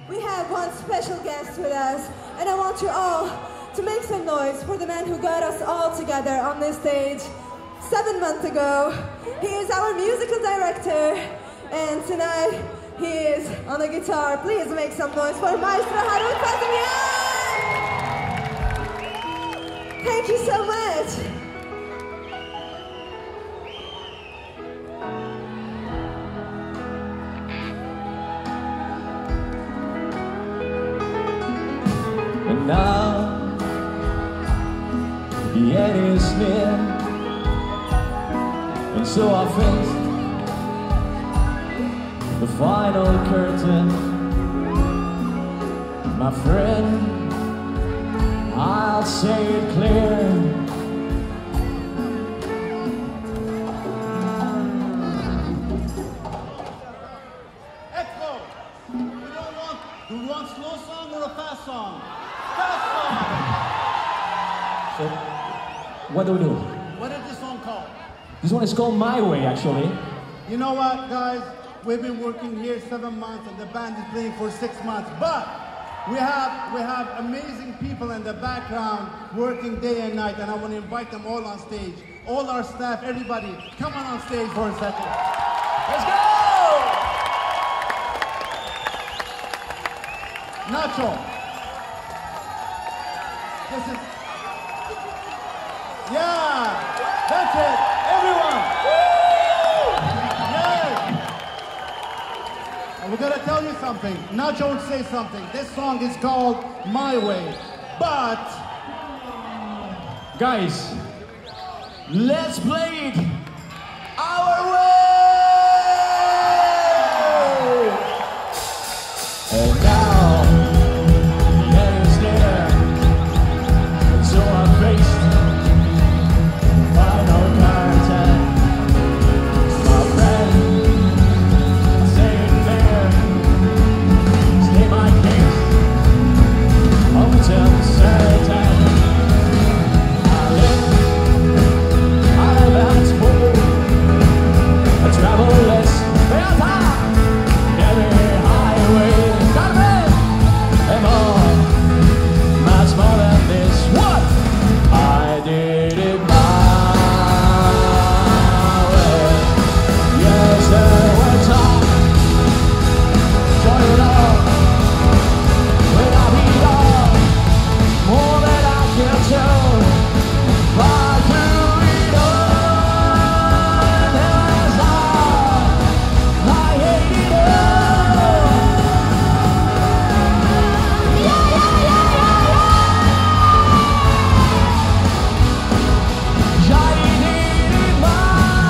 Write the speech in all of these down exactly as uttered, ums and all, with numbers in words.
we have one special guest with us, and I want you all to make some noise for the man who got us all together on this stage seven months ago. He is our musical director, and tonight he is on the guitar. Please make some noise for Maestro Harout Fazlian! Thank you so much. And now the end is near, and so I faced the final curtain. My friend, I'll say it clear. Expo, we don't want, do we want slow song or a fast song? Fast song! So, what do we do? What is this song called? This one is called My Way, actually. You know what, guys? We've been working here seven months and the band is playing for six months, but we have, we have amazing people in the background working day and night, and I want to invite them all on stage. All our staff, everybody, come on on stage for a second. Let's go! Nacho. This is, yeah, that's it, everyone. Yes. And we're gonna tell you something. Nacho would say something. This song is called My Way, but guys, let's play it our way! And now, the end is near, and so I faced the final curtain. My friend, say it clear, stay my case until certain. I live, I live Expo, I travel less, Beata, every highway, Carmen, and more, much more than this. What? I did it my way. Yes, there were times, joy it all, when I beat all, more than I can tell. But through it all, there's all, I hate it all. Yeah, yeah, yeah, yeah, yeah. I did it my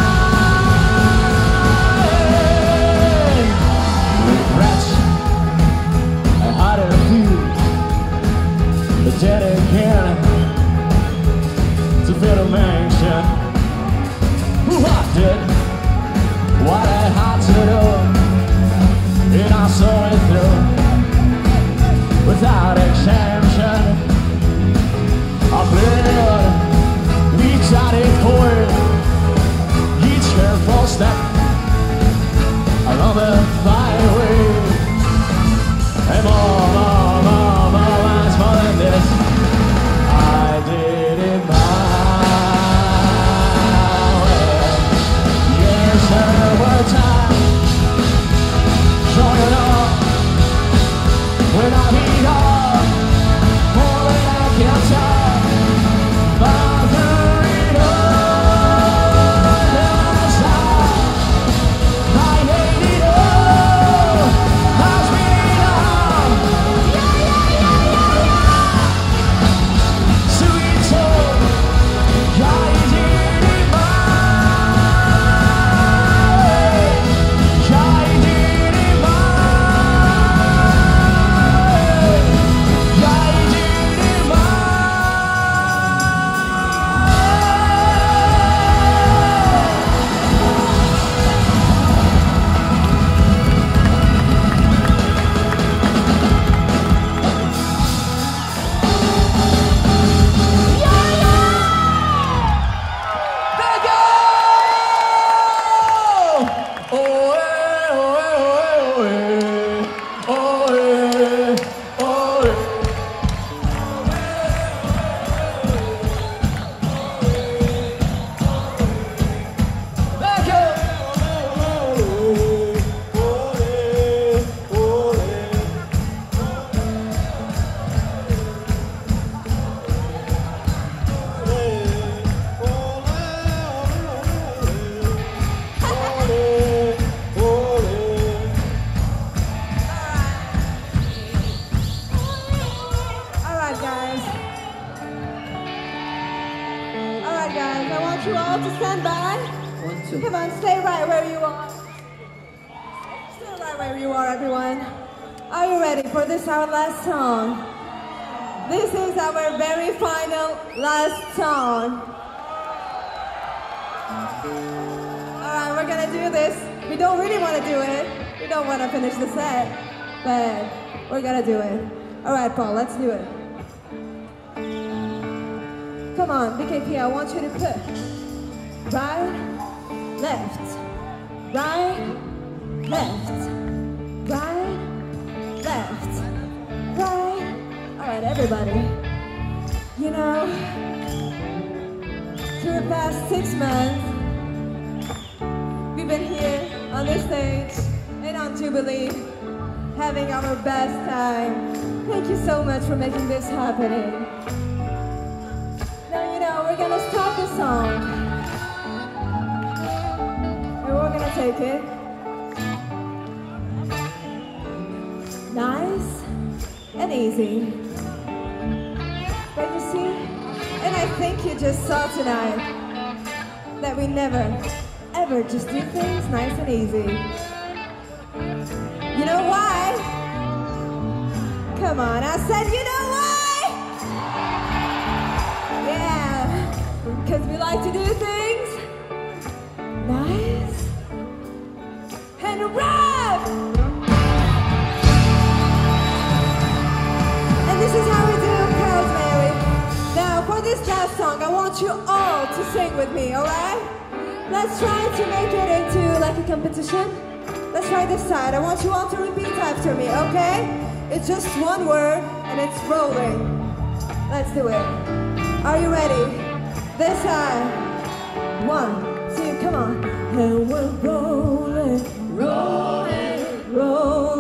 way. Regrets, I had a few, but then again, to feel a mansion, who I did what I had to do, and I saw it through without exemption. I played each added chord, each careful step along the byway, and more, more, more, more, much more than this. I did it my way. Yes, there were times, joy it all, when I beat all, more than I can tell. But through it all, there's all, I hate it all, has been all. Yeah, yeah, yeah, yeah, yeah. Sweet soul, I did it my way. I did it my way. Come on, stay right where you are. Stay right where you are, everyone. Are you ready for this, our last song? This is our very final last song. Alright, we're gonna do this. We don't really want to do it. We don't want to finish the set, but we're gonna do it. Alright, Paul, let's do it. Come on, B K P, I want you to put right, left, right, left, right, left, right. All right, everybody. You know, for the past six months, we've been here on this stage and on Jubilee, having our best time. Thank you so much for making this happening. Now, you know, we're gonna start the song. We're gonna take it nice and easy. But you see, and I think you just saw tonight that we never, ever just do things nice and easy. You know why? Come on, I said, you know why? Yeah, because we like to do things nice and rap! And this is how we do Proud Mary. Now, for this last song, I want you all to sing with me, alright? Let's try to make it into like a competition. Let's try this side. I want you all to repeat after me, okay? It's just one word, and it's rolling. Let's do it. Are you ready? This side. One, two, come on. And we're rolling, rolling, rolling.